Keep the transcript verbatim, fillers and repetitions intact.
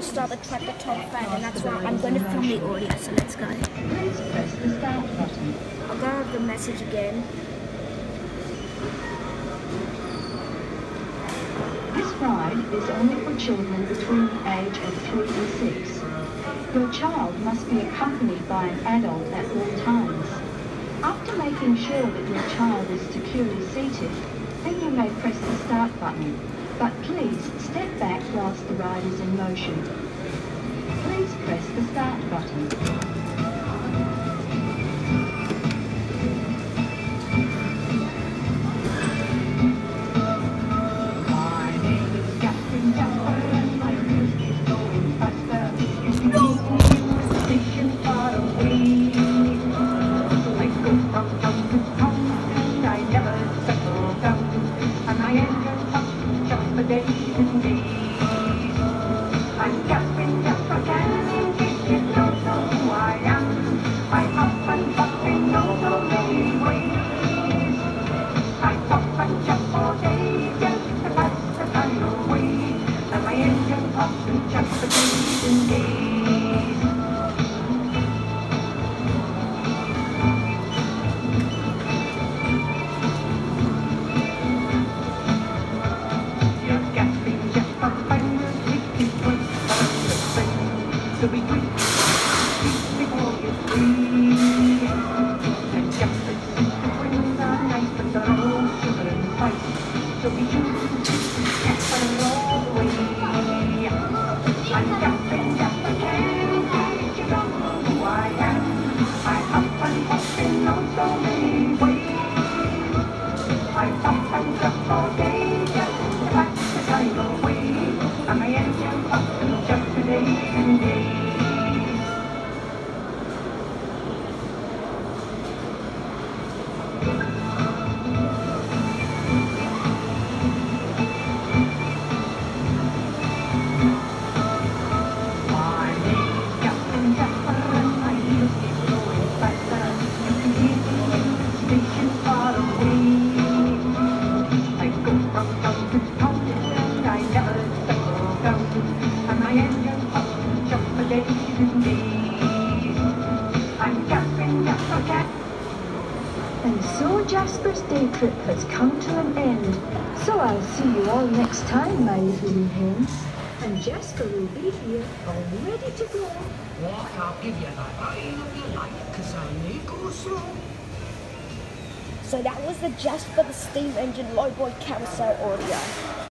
start the tractor top fan, and that's why I'm going to film the audio, so let's go. Please press the start button. I'll go over the message again. This ride is only for children between the age of three and six. Your child must be accompanied by an adult at all times. After making sure that your child is securely seated, then you may press the start button. But please step back whilst the ride is in motion. Please press the start button. I'm Jasper, Jasper, can if you don't know who I am. I hop and pop in oh so many ways. I pop and jump all day just to pass the time away. And my engine pops and jumps for days and days. So be quick, before you free. And just as the winds are nice, but they're all sugar and spice. So be sure to catch them all the way. I'm jumping, Jasper can, if you don't know who I am. I hop and hop in oh so many ways. I hop and jump all day just to pass the time away. And my engine pops and jumps for days and days. And so Jasper's day trip has come to an end. So I'll see you all next time, my little hens. And Jasper will be here, all ready to go. What? I'll give you the line of your life, because I may go slow. So that was the Jasper the Steam Engine Lowboy Carousel audio.